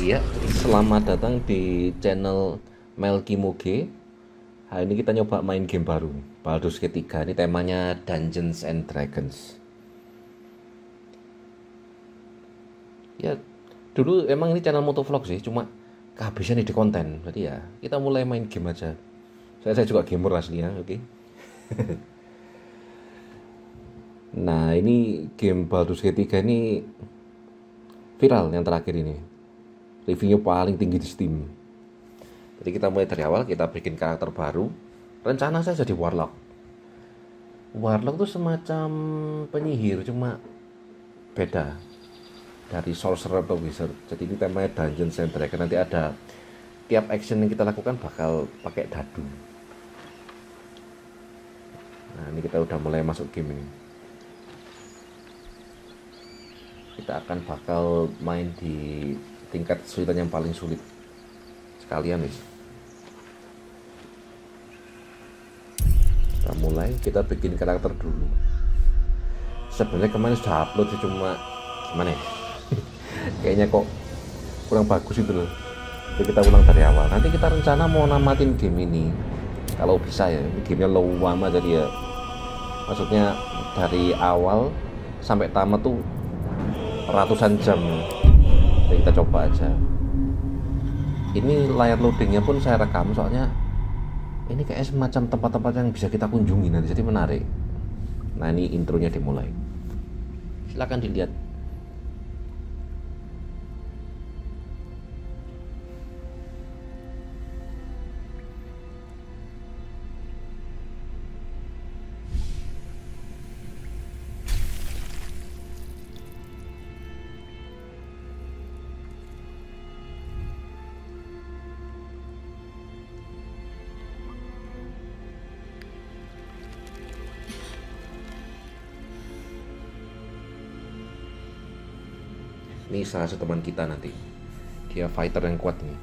Iya, selamat datang di channel Melky Muge. Hari ini kita nyoba main game baru, Baldur's Gate 3. Ini temanya Dungeons and Dragons. Ya, dulu emang ini channel motovlog sih, cuma kehabisan ide konten. Jadi ya, kita mulai main game aja. Saya juga gamer aslinya, oke. Nah, ini game Baldur's Gate 3 ini viral yang terakhir ini. Reviewnya paling tinggi di Steam. Jadi kita mulai dari awal, kita bikin karakter baru. Rencana saya jadi Warlock. Warlock tuh semacam penyihir, cuma beda dari Sorcerer atau Wizard. Jadi ini temanya Dungeons and Dragons. Nanti ada tiap action yang kita lakukan bakal pakai dadu. Nah, ini kita udah mulai masuk game ini. Kita akan bakal main di tingkat kesulitan yang paling sulit sekalian nih. Kita mulai, kita bikin karakter dulu. Sebenarnya kemarin sudah upload sih, cuma gimana ya, kayaknya kok kurang bagus itu loh. Jadi kita ulang dari awal. Nanti kita rencana mau namatin game ini kalau bisa ya. Ini gamenya low lama, jadi ya maksudnya dari awal sampai tamat tuh ratusan jam. Jadi kita coba aja. Ini layar loadingnya pun saya rekam, soalnya ini kayak semacam tempat-tempat yang bisa kita kunjungi nanti, jadi menarik. Nah, ini intronya dimulai. Silahkan dilihat. Ini salah satu teman kita nanti. Dia fighter yang kuat nih.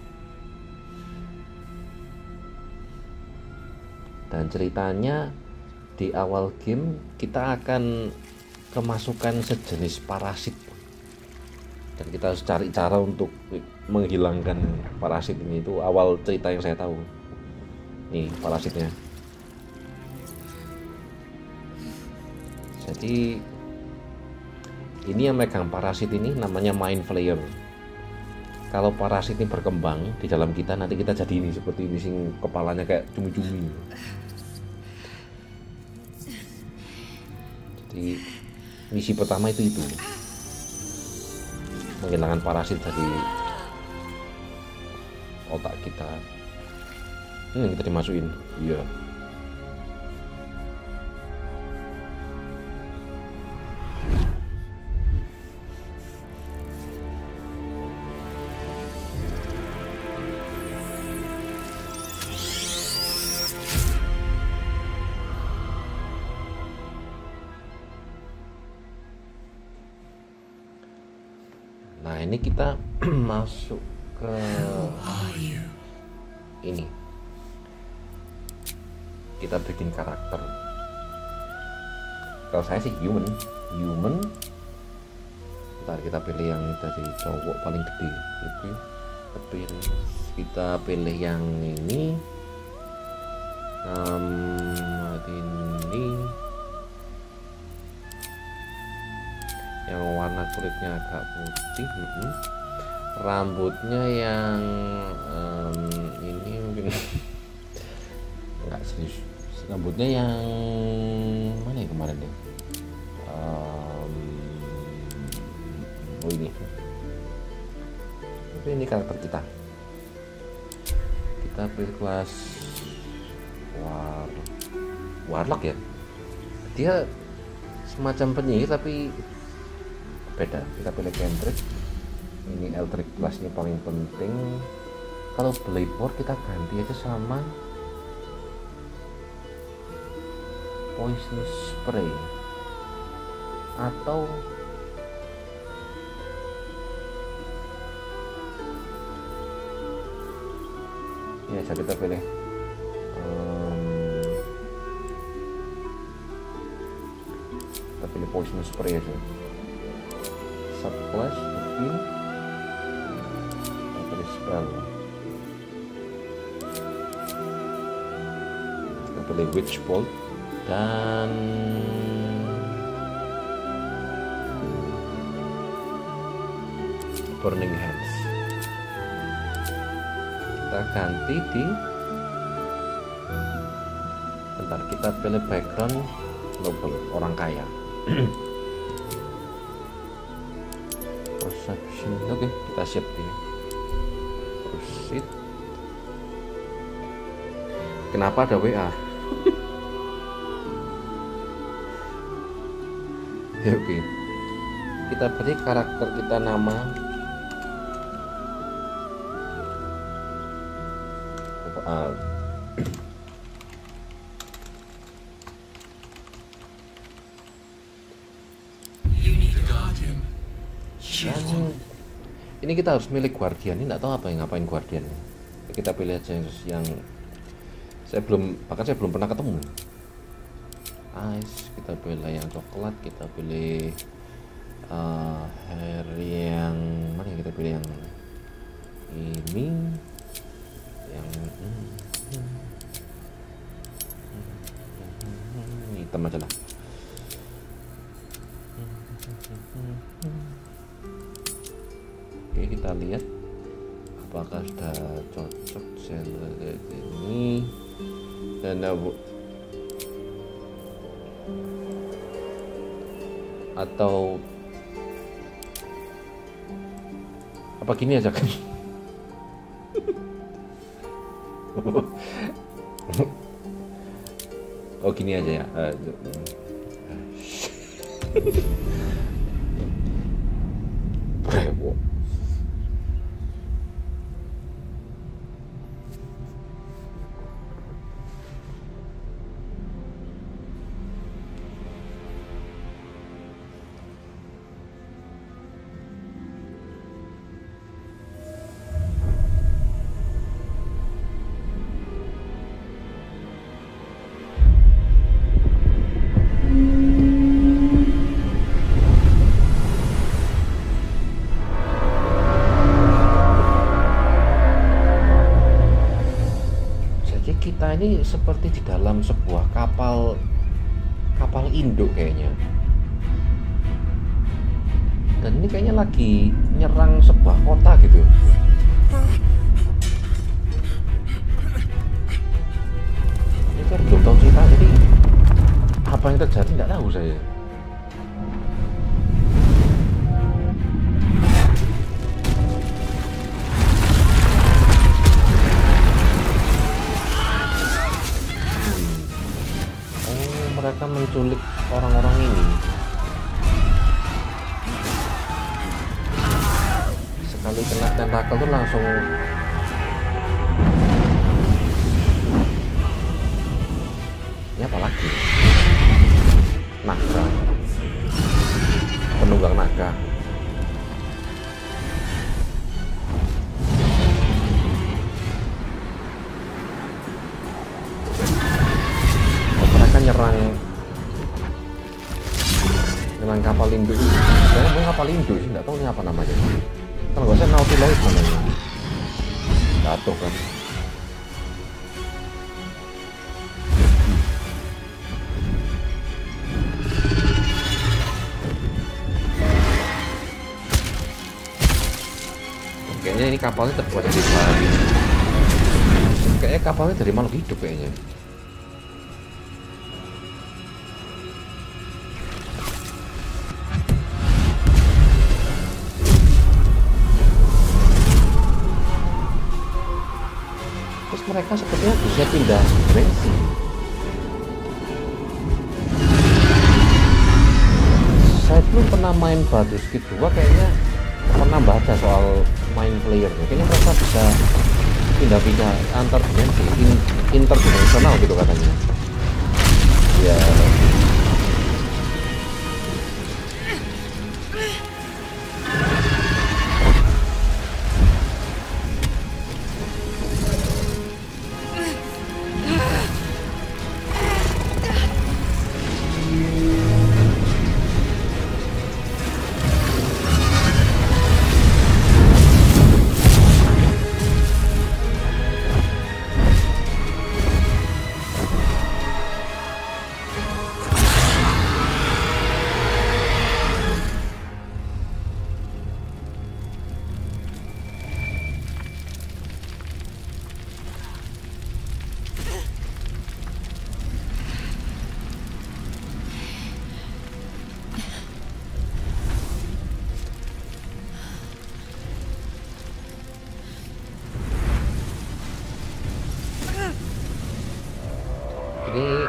Dan ceritanya di awal game kita akan kemasukan sejenis parasit. Dan kita harus cari cara untuk menghilangkan parasit ini. Itu awal cerita yang saya tahu. Nih parasitnya. Jadi ini yang megang parasit ini namanya Mind Flayer. Kalau parasit ini berkembang di dalam kita, nanti kita jadi ini seperti ini, sing kepalanya kayak cumi-cumi. Jadi misi pertama itu menghilangkan parasit dari otak kita. Ini yang kita dimasukin. Iya. Nah, ini kita masuk ke ini. Kita bikin karakter. Kalau saya sih human. Ntar kita pilih yang dari cowok paling gede. Kita pilih yang ini. Ini. Yang warna kulitnya agak putih, rambutnya yang ini mungkin enggak serius, rambutnya yang mana ya kemarin deh, oh ini karakter kita pilih kelas Warlock ya, dia semacam penyihir tapi beda. Kita pilih cantrip. Ini Eldritch Blast-nya paling penting. Kalau Bladeborn kita ganti aja sama Poison Spray atau ya kita pilih Poison Spray aja. Subclass Divine spell. Kita pilih Witch Bolt dan Burning Hands. Kita ganti di, bentar, kita pilih background noble, orang kaya. Perception, oke, kita save dia. Proceed. Kenapa ada WA? Ya, oke. Kita beri karakter kita nama. Dan ini kita harus milih guardian. Ini nggak tahu apa yang ngapain guardian. Kita pilih aja yang bahkan saya belum pernah ketemu. Ice, kita pilih yang coklat, kita pilih hair yang mana, kita pilih yang ini, yang hitam aja lah. Oke, kita lihat apakah sudah cocok lihat ini. Dan atau apa gini aja kan? Oh, gini aja ya. Bravo. Kita ini seperti di dalam sebuah kapal induk kayaknya, dan ini kayaknya lagi nyerang sebuah kota gitu. Ini kan belum tahu cerita, jadi apa yang terjadi nggak tahu saya. Mereka menculik orang-orang ini. Sekali kena tentakel tuh langsung ini apa lagi? Naga, penunggang naga. nyerang kapal induk ini. Saya mau kapal induk sih, nggak tahu ini apa namanya. Kalau nggak saya Nautilus namanya. Jatuh kan. Kayaknya ini kapalnya terbuat dari bahan. Kayaknya kapalnya dari makhluk hidup kayaknya. Terus mereka sepertinya bisa pindah dimensi. Saya dulu pernah main Baldur's Gate 2, kayaknya pernah baca soal main player, kayaknya mereka bisa pindah-pindah antar dimensi, interdimensional gitu katanya ya.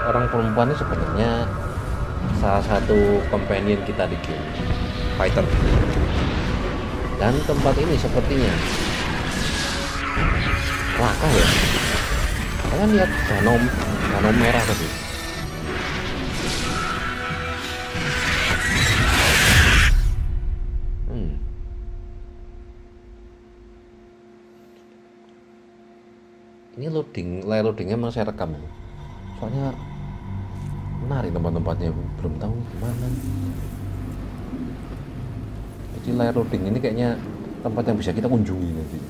orang perempuan ini sebenarnya salah satu companion kita di game fighter, dan tempat ini sepertinya raka ya. Kalian lihat danau merah tadi. Ini loadingnya memang saya rekam, soalnya menarik tempat-tempatnya, belum tahu gimana. Jadi layar loading ini kayaknya tempat yang bisa kita kunjungi nanti.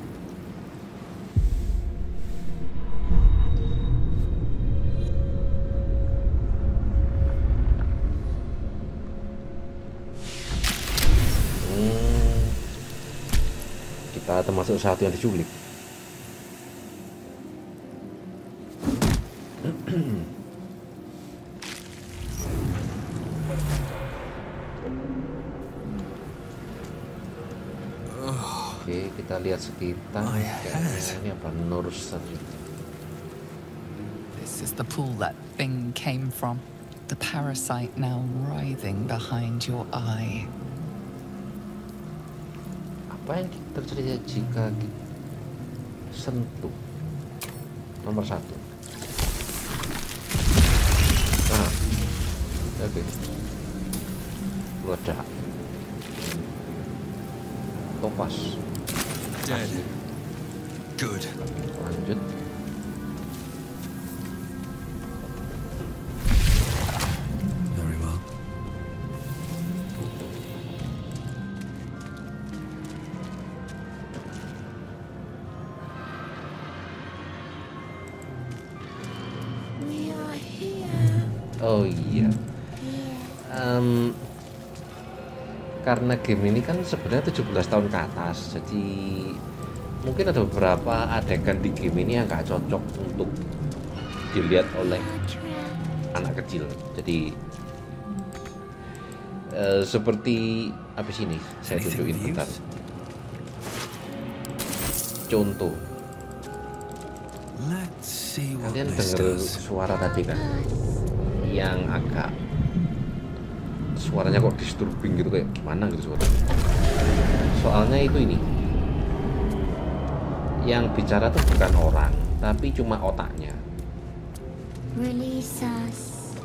Kita termasuk satu yang diculik. Oke, kita lihat sekitar. Ini apa, Nursen. This is the pool that thing came from. The parasite now writhing behind your eye. Apa yang terjadi jika kita sentuh? Nomor 1. Nah, oke. Meledak. Topas. Dead. Good. Lanjut. Very well. We are here. Oh iya. Karena game ini kan sebenarnya 17 tahun ke atas, jadi mungkin ada beberapa adegan di game ini yang nggak cocok untuk dilihat oleh anak kecil. Jadi seperti apa sini saya tunjukin bentar. Contoh, kalian denger suara tadi kan, yang agak suaranya kok disturbing gitu, kayak gimana gitu suaranya. Soalnya itu ini yang bicara tuh bukan orang, tapi cuma otaknya. Release us.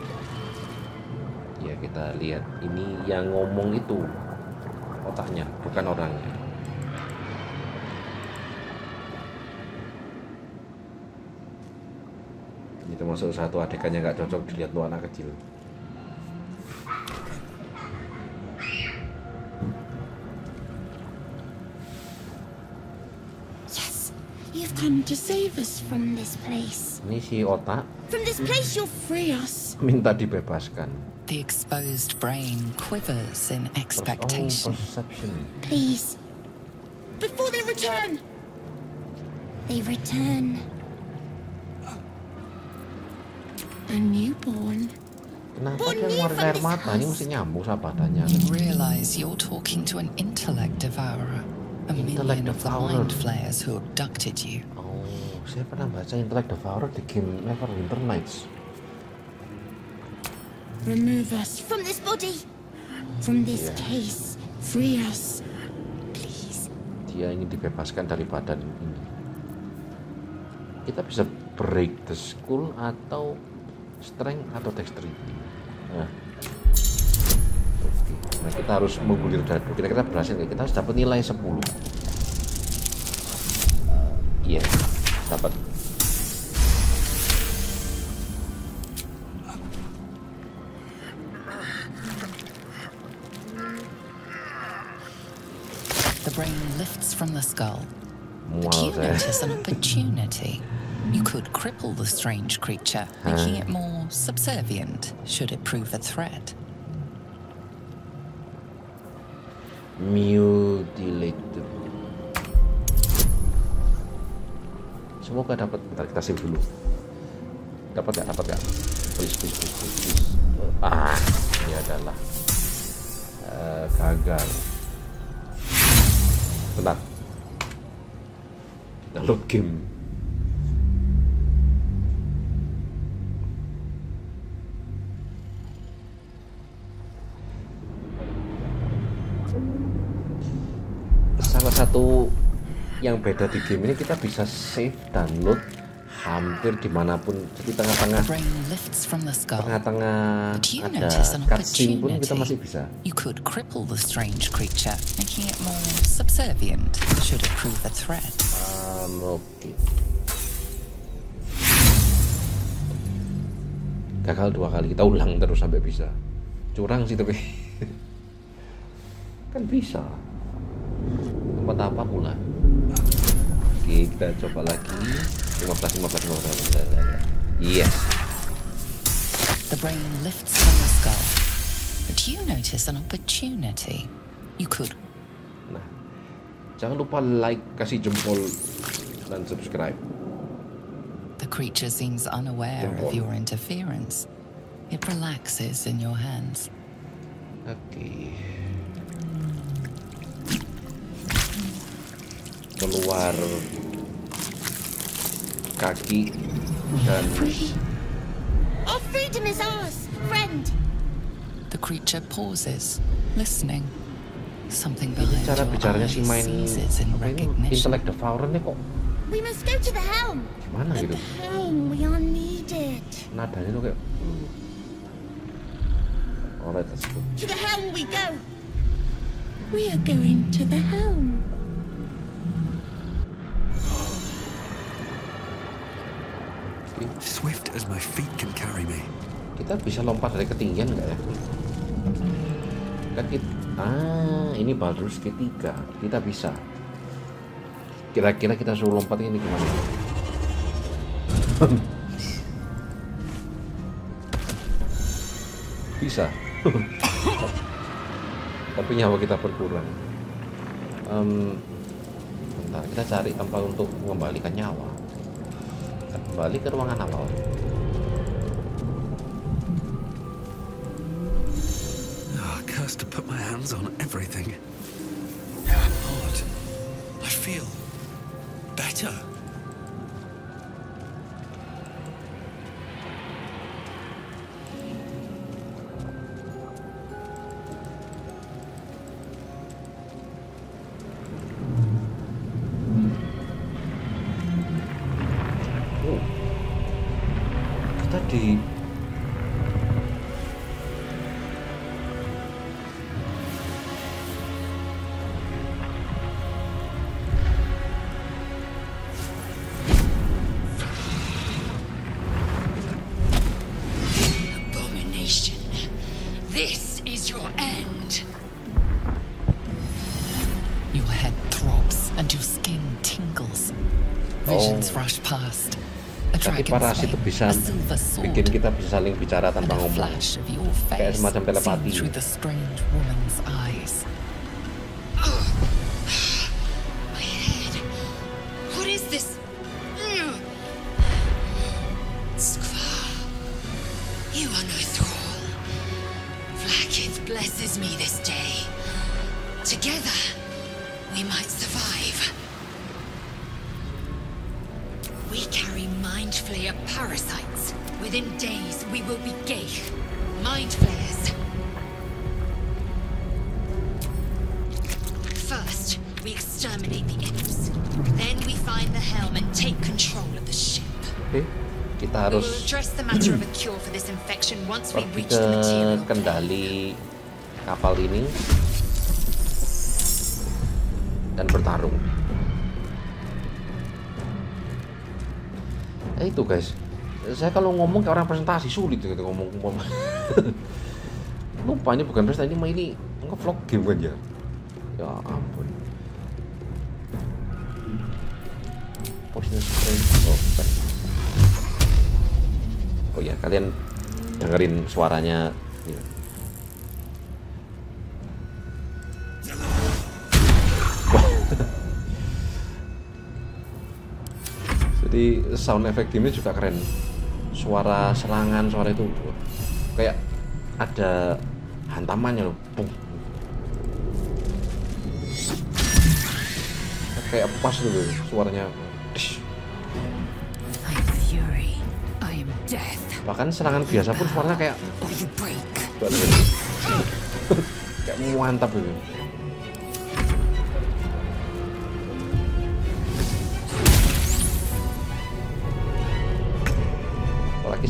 Ya kita lihat, ini yang ngomong itu otaknya, bukan orangnya. Ini termasuk satu adegannya nggak cocok dilihat tuh anak kecil. You've come to save us from this place. Ini si otak From this place you'll free us. minta dibebaskan. The exposed brain quivers in expectation. Perception. Please. Before they return. They return. A newborn. Kenapa dia ngeluarin air mata? Ini mesti nyambung sama badannya. You realize you're talking to an intellect devourer, a minion of the mind flayers who abducted you. Oh, saya pernah baca Intellect Devourer di game Neverwinter Nights. Remove us from this body. From this case. Free us. Please. Dia ingin dibebaskan dari badan ini. Kita bisa break the skull atau strength atau dexterity. Nah, oke. Nah kita harus menggulir dadu. Kita berhasil, kita harus dapat nilai 10. Iya, dapat. The brain lifts from the skull. Mual You saya. notice an opportunity. You could cripple the strange creature, making it more subservient should it prove a threat. Mutilated. Semoga dapat. Bentar kita save dulu. Dapat gak? Please. Ya adalah gagal. Bentar. Kita load game. salah satu yang beda di game ini, kita bisa save download hampir dimanapun. Jadi tengah-tengah ada cutscene pun kita masih bisa. You could cripple the strange creature, making it more subservient should it prove a threat. Oke. Gagal 2 kali, kita ulang terus sampai bisa. Curang sih tapi kan bisa. Tempat apa pula? Oke, kita coba lagi. 15. Yes. The brain lifts from the skull. But you notice an opportunity. You could. Nah, jangan lupa like, kasih jempol, dan subscribe. The creature seems unaware of your interference. It relaxes in your hands. Oke. Keluar kaki dan Our freedom is ours, friend. The creature pauses, listening. Something behind cara your bicaranya eyes si main seizes in apa ini recognition. Intellect Devourer nih kok We must go to the helm. gimana At gitu, the helm, we are needed. nadanya tuh kayak alright, let's go. To the helm we go. We are going to the helm. Swift as my feet can carry me. Kita bisa lompat dari ketinggian nggak ya? Kan kita, ini Baldur's Gate 3 kita bisa. Kira-kira kita suruh lompat ini gimana? Bisa. Tapi nyawa kita berkurang. Bentar, kita cari tempat untuk mengembalikan nyawa. Kembali ke ruangan awal. Cursed to put my hands on everything. I'm hot. I feel better. Kita di Abomination. This is your end. Your head throbs and your skin tingles. Visions rush past. A tapi dragon's parasit itu mane, bisa a silver sword, bikin kita bisa saling bicara and tanpa a ngomong. flash of your Kayak face semacam telepati. seen through the strange woman's eyes. My head. What is this? Skvar. You are no thrall. Vlaakith blesses me this day. Together, we might survive. We carry Mind Flayer parasites. Within days, we will be Geich. Mind Flayers. First, we exterminate the imps. Then we find the helm and take control of the ship. Oke, kita We harus will address the matter of a cure for this infection once we pergi reach ke the material plane. kendali kapal ini dan bertarung. Itu guys, saya kalau ngomong kayak orang presentasi sulit gitu ngomong. Lupa ini bukan presentasi, ini nge-vlog game kan ya. Ya ampun. Poison strange open. Oh ya, kalian dengerin suaranya. Ya. Jadi sound effect ini juga keren. Suara serangan, suara itu kayak ada hantamannya loh. Boom. Kayak pas gitu suaranya. I'm fury. I am death. Bahkan serangan biasa pun suaranya kayak Or you break. kayak mantap gitu.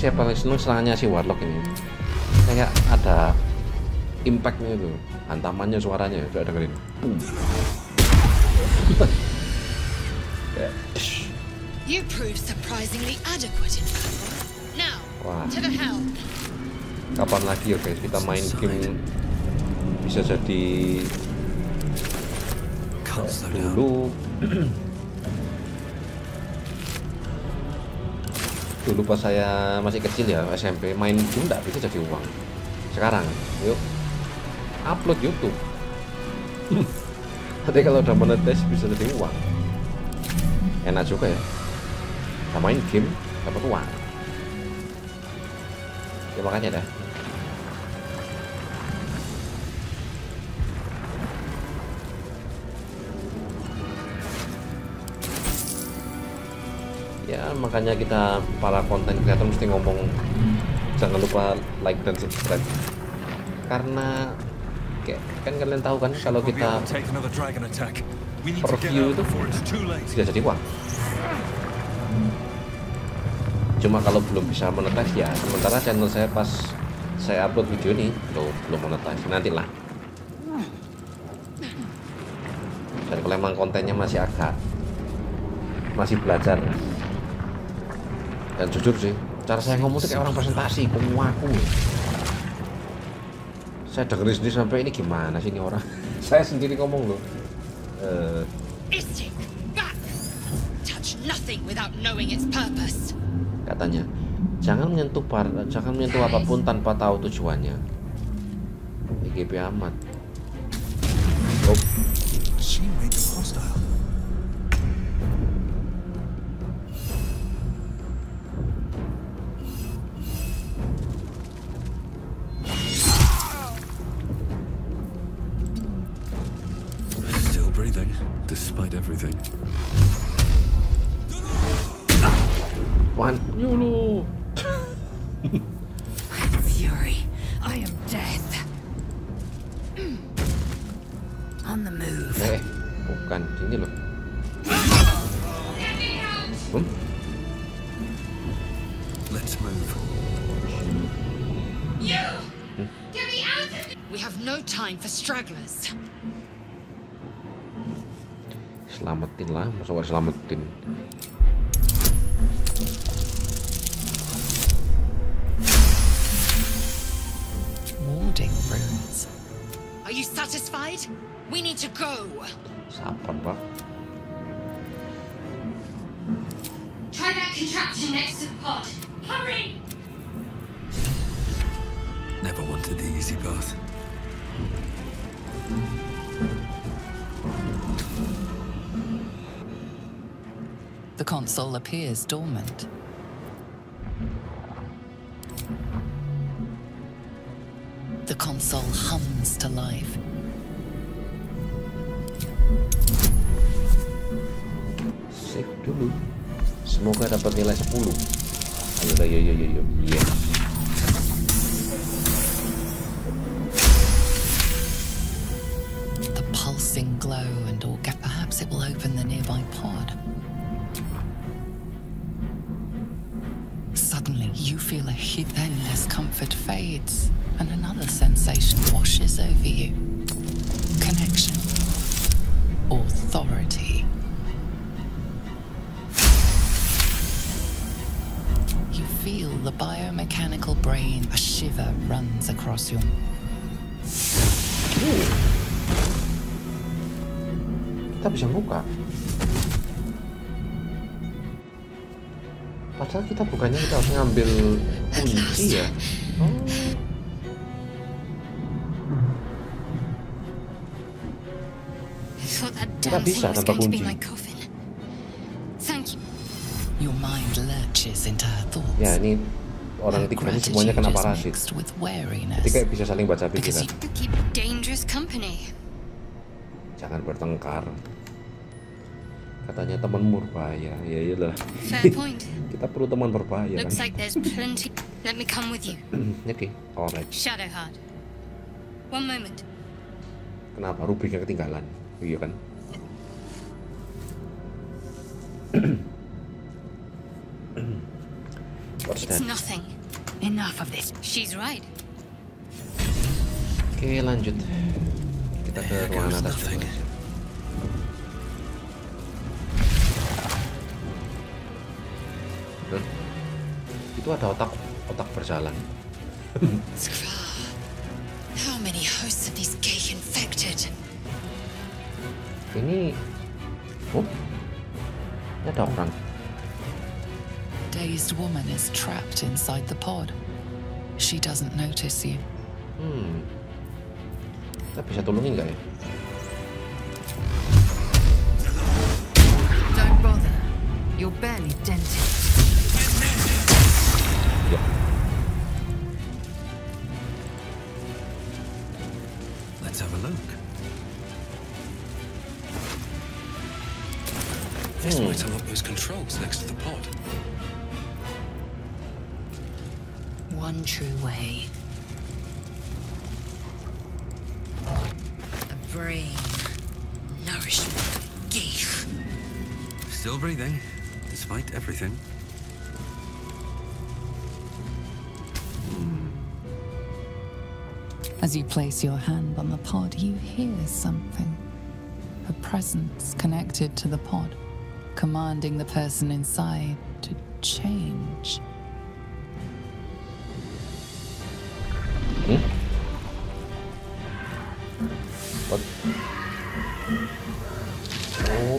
saya paling seneng serangannya si Warlock ini. Kayak ada impactnya itu, hantamannya, suaranya, coba dengerin. You prove surprisingly adequate in battle. Now, Wah. to the helm. Kapan lagi ya guys kita main game bisa jadi Can't slow down. dulu pas saya masih kecil ya, SMP, main game nggak bisa jadi uang. Sekarang yuk upload YouTube. Tapi kalau udah monetis bisa jadi uang, enak juga ya. Kita main game dapat uang ya, makanya dah. Ya makanya kita para konten kreator mesti ngomong jangan lupa like dan subscribe, karena kayak kan kalian tahu kan kalau We'll be kita able to take another dragon attack. We need to per get view out itu before it's too late. bisa jadi uang. Cuma kalau belum bisa monetis ya, sementara channel saya pas saya upload video ini belum monetis, nantilah. Dan kalau emang kontennya masih belajar. Dan jujur sih, cara saya ngomong tuh kayak orang presentasi, aku. Saya dengerin sendiri sampai ini gimana sih ini orang. Saya sendiri ngomong loh. Istik, back! Touch nothing without knowing its purpose. Katanya, jangan menyentuh apapun tanpa tahu tujuannya. IGP amat. Oh, She made them hostile. Still breathing, despite everything. Wan, yulu. Fury, I am death. On the move. Bukan sini loh. Let's move. We have no time for stragglers. Selamatin lah, masa harus selamatin. Warding runes. Are you satisfied? We need to go. Sabar, Pak. Try that contraption next to the pod. Hurry! Never wanted the easy path. The console appears dormant. The console hums to life. Save dulu. Semoga dapat nilai 10. Ayo. Iya. The pulsing glow and perhaps it will open the nearby pod. Suddenly you feel a hit, then as comfort fades and another sensation washes over you. Connection. Authority. You feel the biomechanical brain. A shiver runs across your... Kita bisa buka. Padahal kita bukannya kita harus ngambil kunci ya. Nggak bisa tanpa kunci. Thank you. Your mind lurches into her thoughts. Ya ini orang tiga ini semuanya kena parasit. Mixed with Jadi wariness. kayak bisa saling baca pikiran. Keep dangerous company. Jangan bertengkar. Katanya temanmu berbahaya. Ya iyalah. Fair point. Kita perlu teman berbahaya kan. Looks like there's plenty. Let me come with you. Oke, alright. Shadowheart. One moment. Kenapa rubriknya ketinggalan? Iya kan? What's that? It's nothing. Enough of this. She's right. Oke, lanjut. Kita ke There ruangan goes atas. nothing. Betul. Itu ada otak berjalan. Skrar. How many hosts of these gay infected? Ini, oh, ini ada orang. Dazed woman is trapped inside the pod. She doesn't notice you. Kita bisa tolongin nggak ya? Don't bother. You're barely dented. Ya. Let's have a look. This might unlock those controls next to the pod. One true way. A brain. Nourishment. Geek. Still breathing, despite everything. As you place your hand on the pod, you hear something. A presence connected to the pod, commanding the person inside to change. What? Oh.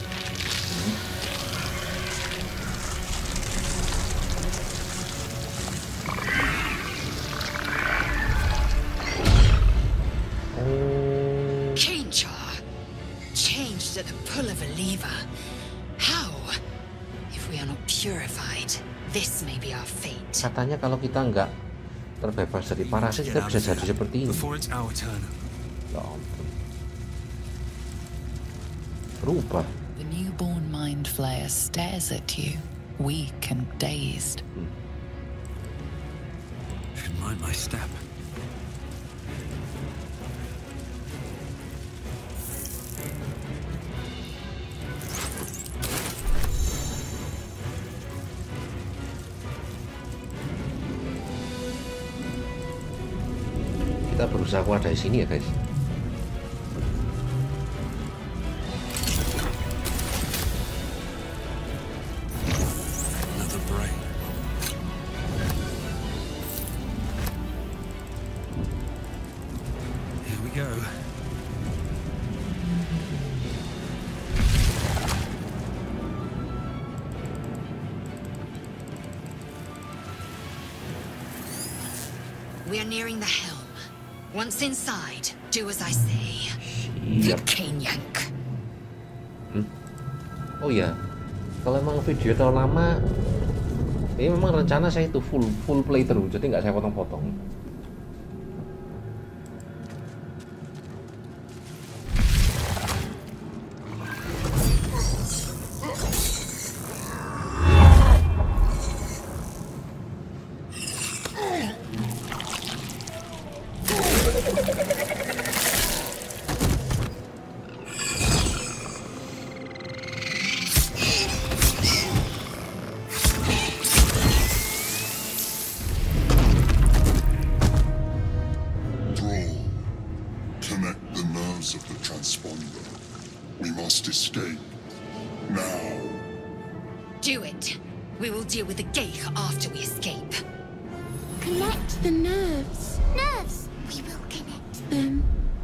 Change her. Changed at the pull of a lever. How? If we are not purified, this may be our fate. Katanya kalau kita nggak terbebas dari parasit, kita bisa jadi seperti ini. Before it's our turn. Ya ampun. Berubah. The newborn mind flayer stares at you, weak and dazed. Should mind my step. Kita berusaha kuat dari sini ya guys. Another brain. Here we go. We are nearing the helm. Once inside, do as I say. Siap. Cane yank. Oh ya, kalau emang video terlalu lama, ini memang rencana saya itu full playthrough, jadi nggak saya potong-potong. Connect the nerves of the transponder. We must escape. Now. Do it. We will deal with the Geich after we escape. Connect the nerves. Nerves! We will connect them.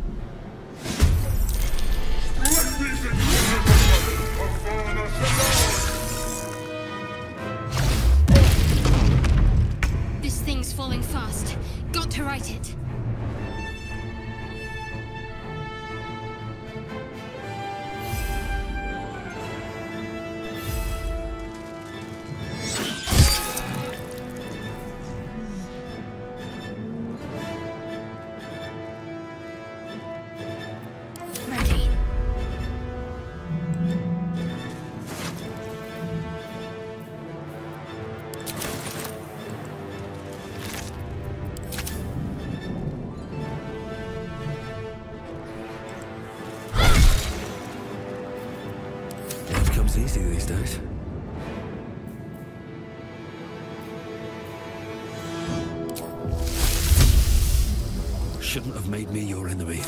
This thing's falling fast. Got to right it. Ready. Life comes easy these days. shouldn't have made me your enemy.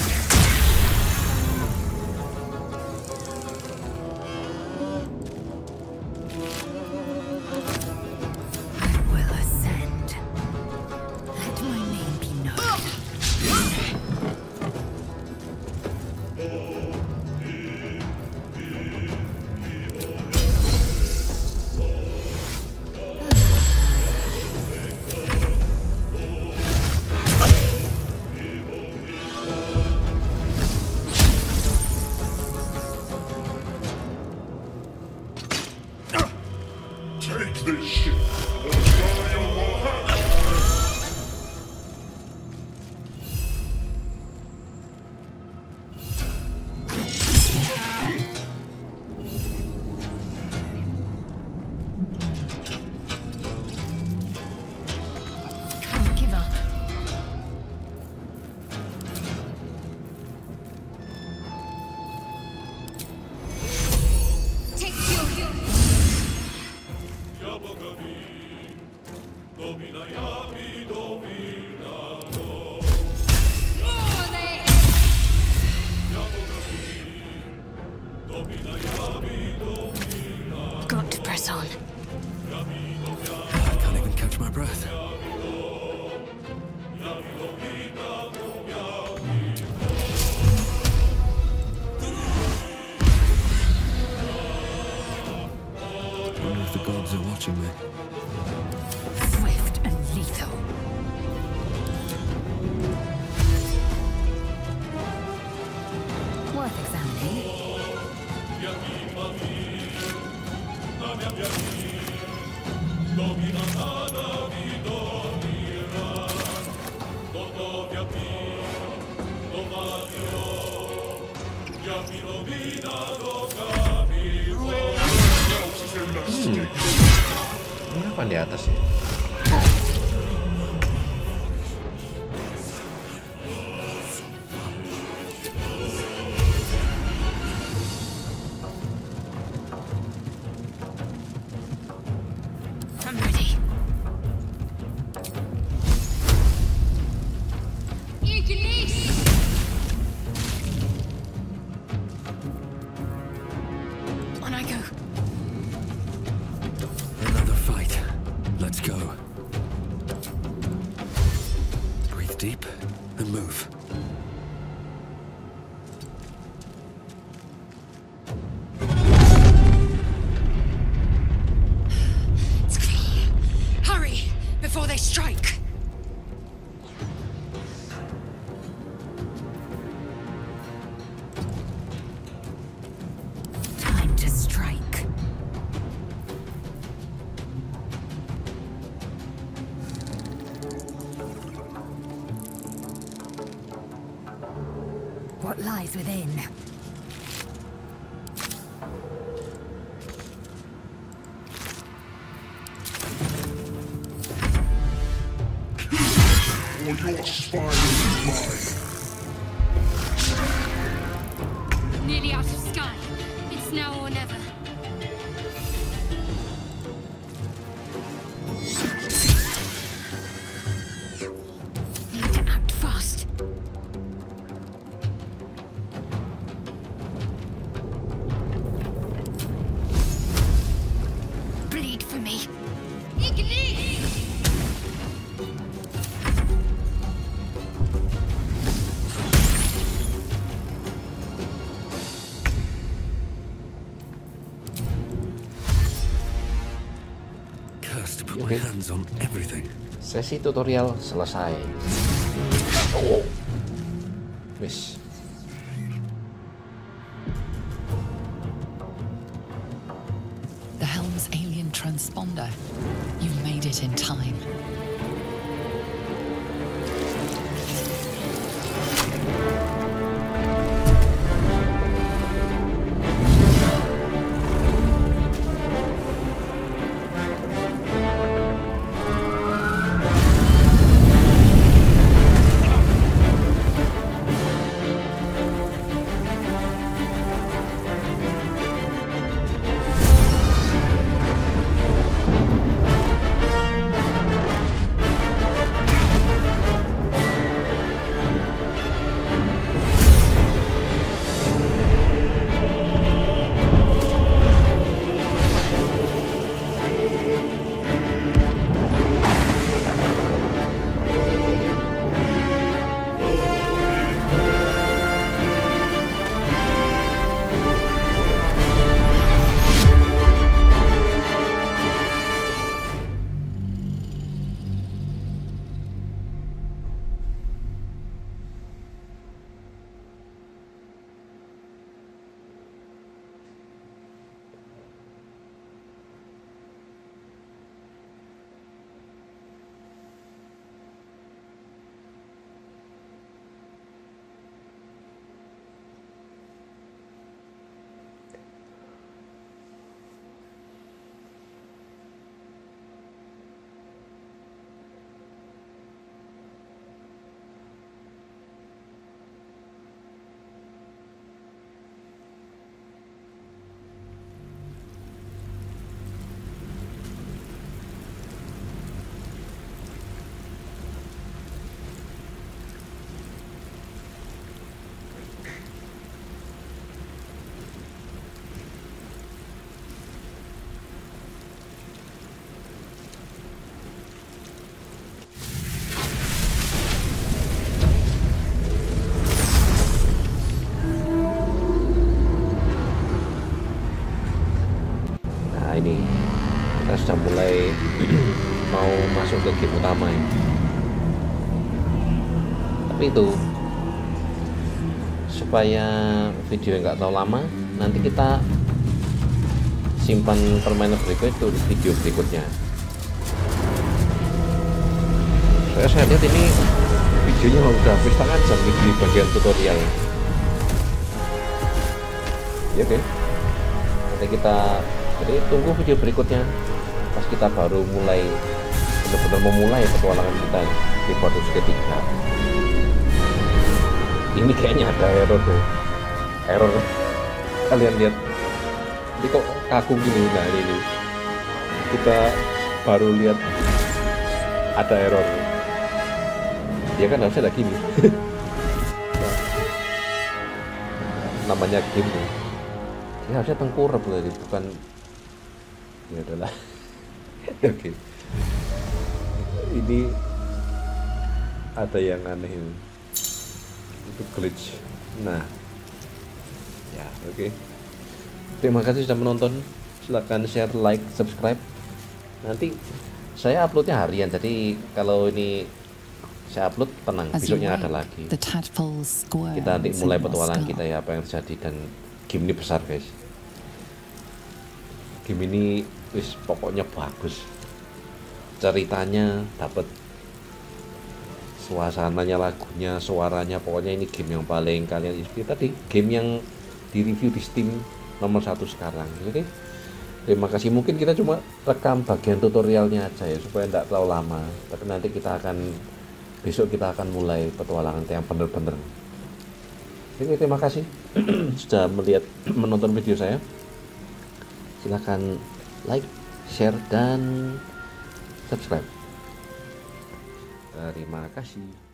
I will ascend. Let my name be known. Take this ship, or die on your hands. Can't give up. Take your Got to press on. I can't even catch my breath. I wonder if the gods are watching me. Swift and lethal. Worth examining. Kenapa di atas ya? I'm ready. Ignis! On I go. Another fight. Let's go. Breathe deep and move. It's clear. Hurry before they strike. Time to strike. What lies within? Or your spine is mine. Nearly out of sky. It's now or never. Need to act fast. Bleed for me. Ignis! Cursed to put my hands on everything. Sesi tutorial selesai. Oh. Wis. The Helm's alien transponder. You've made it in time. ini kita sudah mulai mau masuk ke game utama ya. Tapi itu supaya video nggak terlalu lama, nanti kita simpan permainan berikut itu di video berikutnya. Saya lihat ini videonya udah habis setengah jam di bagian tutorial ya. Oke, nanti kita jadi tunggu video berikutnya pas kita baru mulai benar-benar memulai petualangan kita di Baldur's Gate 3. Ini kayaknya ada error tuh, error kalian lihat ini kok kaku gini. Nah ini kita baru lihat ada error ya kan, harusnya ada gini. Namanya game nih ya, harusnya tengkurap tadi, bukan ya adalah. Oke, ini ada yang aneh ini. Itu glitch. Nah ya oke. Terima kasih sudah menonton, silahkan share, like, subscribe. Nanti saya uploadnya harian, jadi kalau ini saya upload tenang, besoknya ada lagi. Kita nanti mulai petualangan kita ya, apa yang terjadi. Dan game ini besar guys, game ini wis pokoknya bagus, ceritanya dapat, suasananya, lagunya, suaranya, pokoknya ini game yang paling kalian tadi, game yang di review di Steam nomor 1 sekarang. Oke, terima kasih. Mungkin kita cuma rekam bagian tutorialnya aja ya, supaya tidak terlalu lama, tapi nanti besok kita akan mulai petualangan yang bener-bener. Oke, terima kasih sudah menonton video saya. Silahkan like, share, dan subscribe. Terima kasih.